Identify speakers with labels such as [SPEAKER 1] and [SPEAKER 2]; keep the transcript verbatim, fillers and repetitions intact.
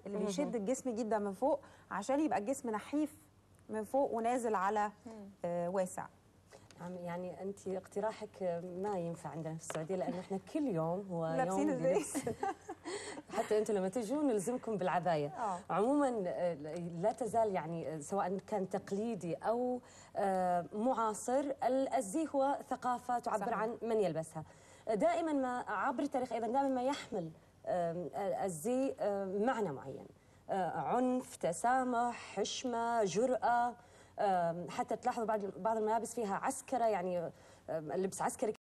[SPEAKER 1] اللي بيشد الجسم جدا من فوق عشان يبقى الجسم نحيف من فوق ونازل على آه واسع.
[SPEAKER 2] يعني انت اقتراحك ما ينفع عندنا في السعوديه، لانه احنا كل يوم هو
[SPEAKER 1] لابسين
[SPEAKER 2] يوم
[SPEAKER 1] ازاي؟
[SPEAKER 2] لبس حتى انتم لما تجون نلزمكم بالعبايه.
[SPEAKER 1] آه.
[SPEAKER 2] عموما لا تزال يعني سواء كان تقليدي او معاصر، الزي هو ثقافه تعبر صحيح. عن من يلبسها. دائما ما عبر التاريخ ايضا دائما ما يحمل الزي معنى معين، عنف، تسامح، حشمه، جرأه. حتى تلاحظوا بعض بعض الملابس فيها عسكره، يعني لبس عسكري